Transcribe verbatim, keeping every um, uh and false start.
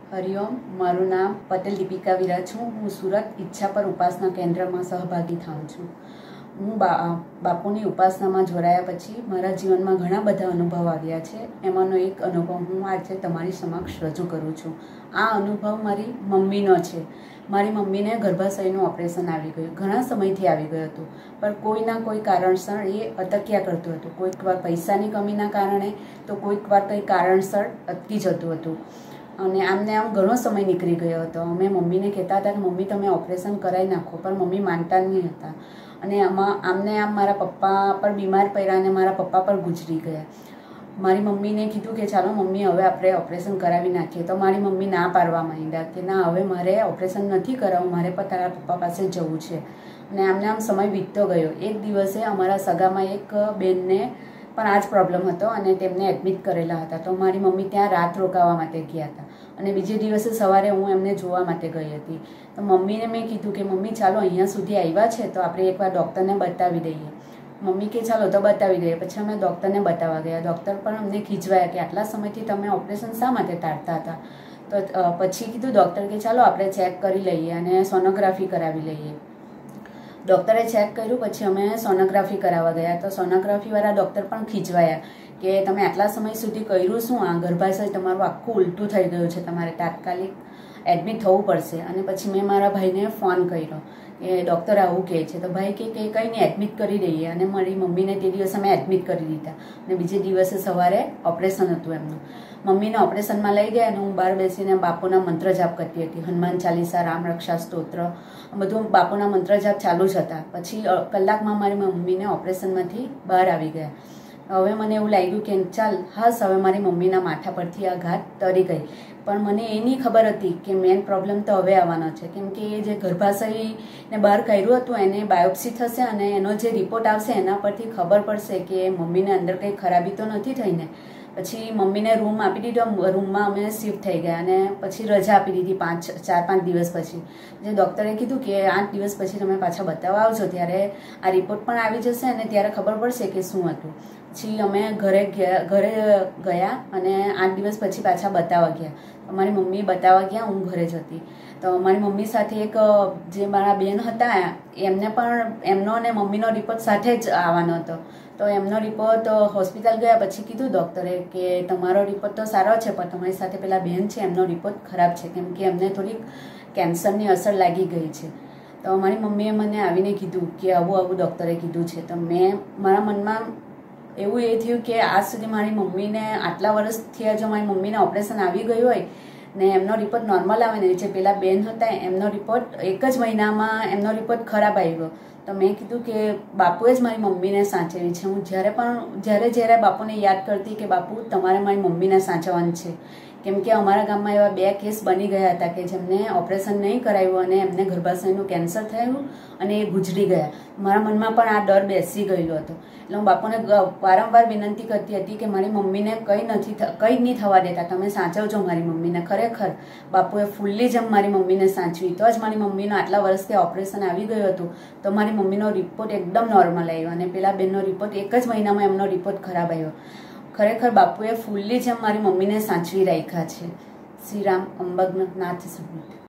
हरिओम, मारू नाम पटेल दीपिका वीरा छूँ। हूँ सूरत ઈચ્છા પર ઉપાસના કેન્દ્રમાં સહભાગી થાઉં છું। હું બા બાપુની ઉપાસનામાં જોડાયા પછી મારા જીવનમાં ઘણા બધા અનુભવ આવ્યા છે। એમાંનો એક અનુભવ હું આજે તમારી સમક્ષ રજૂ કરું છું। આ અનુભવ મારી મમ્મીનો છે। મારી મમ્મીને ગર્ભાશયનું ઓપરેશન આવી ગયું, ઘણા સમયથી આવી ગયું હતું, પણ કોઈના કોઈ કારણસર એ અટક્યા કરતું હતું। કોઈક વાર પૈસાની કમીના કારણે તો કોઈક વાર કંઈ કારણસર અટકી જતું હતું અને આમને આમ ઘણો સમય નીકળી ગયો હતો। અમે મમ્મીને કહેતા હતા કે મમ્મી તમે ઓપરેશન કરાવી નાખો, પણ મમ્મી માનતા નહીં હતા અને આમાં આમને આમ મારા પપ્પા પર બીમાર પડ્યા અને મારા પપ્પા પર ગુજરી ગયા। મારી મમ્મીને કીધું કે ચાલો મમ્મી હવે આપણે ઓપરેશન કરાવી નાખીએ, તો મારી મમ્મી ના પાડવા માંડ્યા કે ના હવે મારે ઓપરેશન નથી કરાવવું, મારે પણ તારા પપ્પા પાસે જવું છે। અને આમને આમ સમય વીતતો ગયો। એક દિવસે અમારા સગામાં એક બેનને પણ આ જ પ્રોબ્લેમ હતો અને તેમને એડમિટ કરેલા હતા, તો મારી મમ્મી ત્યાં રાત રોકાવા માટે ગયા હતા અને બીજે દિવસે સવારે હું એમને જોવા માટે ગઈ હતી। તો મમ્મીને મેં કીધું કે મમ્મી ચાલો અહીંયા સુધી આવ્યા છે તો આપણે એકવાર ડૉક્ટરને બતાવી દઈએ। મમ્મી કે ચાલો તો બતાવી દઈએ। પછી અમે ડૉક્ટરને બતાવવા ગયા। ડૉક્ટર પણ અમને ખીજવાયા કે આટલા સમયથી તમે ઓપરેશન શા માટે ટાળતા હતા? તો પછી કીધું ડૉક્ટર કે ચાલો આપણે ચેક કરી લઈએ અને સોનોગ્રાફી કરાવી લઈએ। ડૉક્ટરે ચેક કર્યું, પછી અમે સોનોગ્રાફી કરાવવા ગયા તો સોનોગ્રાફીવાળા ડૉક્ટર પણ ખીજવાયા કે તમે આટલા સમય સુધી કર્યું શું? આ ગર્ભાશય તમારું આખું ઉલટું થઈ ગયું છે, તમારે તાત્કાલિક એડમિટ થવું પડશે। અને પછી મેં મારા ભાઈને ફોન કર્યો કે ડૉક્ટર આવું કહે છે, તો ભાઈ કે કંઈ નહીં એડમિટ કરી દઈએ। અને મારી મમ્મીને તે દિવસે મેં એડમિટ કરી દીધા અને બીજે દિવસે સવારે ઓપરેશન હતું એમનું। મમ્મીને ઓપરેશનમાં લઈ ગયા અને હું બહાર બેસીને બાપુના મંત્ર જાપ કરતી હતી, હનુમાન ચાલીસા, રામ રક્ષા સ્તોત્ર, બધું બાપુના મંત્ર જાપ ચાલુ જ હતા। પછી કલાકમાં મારી મમ્મીને ઓપરેશનમાંથી બહાર આવી ગયા। હવે મને એવું લાગ્યું કે ચાલ હાસ હવે મારી મમ્મીના માથા પરથી આ ઘાત તરી ગઈ, પણ મને એની ખબર હતી કે મેઇન પ્રોબ્લેમ તો હવે આવવાનો છે, કેમ કે એ જે ગર્ભાશયને બહાર કાઢ્યું હતું એને બાયોપ્સી થશે અને એનો જે રિપોર્ટ આવશે એના પરથી ખબર પડશે કે મમ્મીને અંદર કંઈ ખરાબી તો નથી થઈને। પછી મમ્મીને રૂમ આપી દીધો, રૂમમાં અમે શિફ્ટ થઈ ગયા અને પછી રજા આપી દીધી પાંચ ચાર પાંચ દિવસ પછી। જે ડૉક્ટરે કીધું કે આઠ દિવસ પછી તમે પાછા બતાવવા આવજો, ત્યારે આ રિપોર્ટ પણ આવી જશે અને ત્યારે ખબર પડશે કે શું હતું। પછી અમે ઘરે ગયા ઘરે ગયા અને આઠ દિવસ પછી પાછા બતાવવા ગયા। મારી મમ્મી બતાવવા ગયા, હું ઘરે જ હતી। તો મારી મમ્મી સાથે એક જે મારા બેન હતા એમને પણ એમનો અને મમ્મીનો રિપોર્ટ સાથે જ આવવાનો હતો। તો એમનો રિપોર્ટ હોસ્પિટલ ગયા પછી કીધું ડૉક્ટરે કે તમારો રિપોર્ટ તો સારો છે, પણ તમારી સાથે પેલા બેન છે એમનો રિપોર્ટ ખરાબ છે, કેમ કે એમને થોડીક કેન્સરની અસર લાગી ગઈ છે। તો મારી મમ્મીએ મને આવીને કીધું કે આવું આવું ડૉક્ટરે કીધું છે। તો મેં મારા મનમાં એવું એ થયું કે આજ સુધી મારી મમ્મીને આટલા વર્ષ થયા જો મારી મમ્મીને ઓપરેશન આવી ગયું હોય ને એમનો રિપોર્ટ નોર્મલ આવે ને, જે પેલા બેન હતા એમનો રિપોર્ટ એક જ મહિનામાં એમનો રિપોર્ટ ખરાબ આવ્યો। તો મેં કીધું કે બાપુએ જ મારી મમ્મીને સાચવી છે। હું જ્યારે પણ જ્યારે જ્યારે બાપુને યાદ કરતી કે બાપુ તમારે મારી મમ્મીને સાચવવાની છે, કેમ કે અમારા ગામમાં એવા બે કેસ બની ગયા હતા કે જેમને ઓપરેશન નહીં કરાવ્યું અને એમને ગર્ભાશયનું કેન્સર થયું અને એ ગુજરી ગયા। મારા મનમાં પણ આ ડર બેસી ગયેલો હતો, એટલે હું બાપુને વારંવાર વિનંતી કરતી હતી કે મારી મમ્મીને કંઈ નથી કંઈ નહીં થવા દેતા, તમે સાચવજો મારી મમ્મીને। ખરેખર બાપુએ ફૂલ્લી જેમ મારી મમ્મીને સાચવી, તો જ મારી મમ્મીનો આટલા વર્ષથી ઓપરેશન આવી ગયું હતું તો મારી મમ્મીનો રિપોર્ટ એકદમ નોર્મલ આવ્યો અને પેલા બેનનો રિપોર્ટ એક જ મહિનામાં એમનો રિપોર્ટ ખરાબ આવ્યો। ખરેખર બાપુએ ફૂલ્લી જેમ મારી મમ્મીને સાચવી રાખ્યા છે। શ્રી રામ અંબગ્ન નાથ સમિત।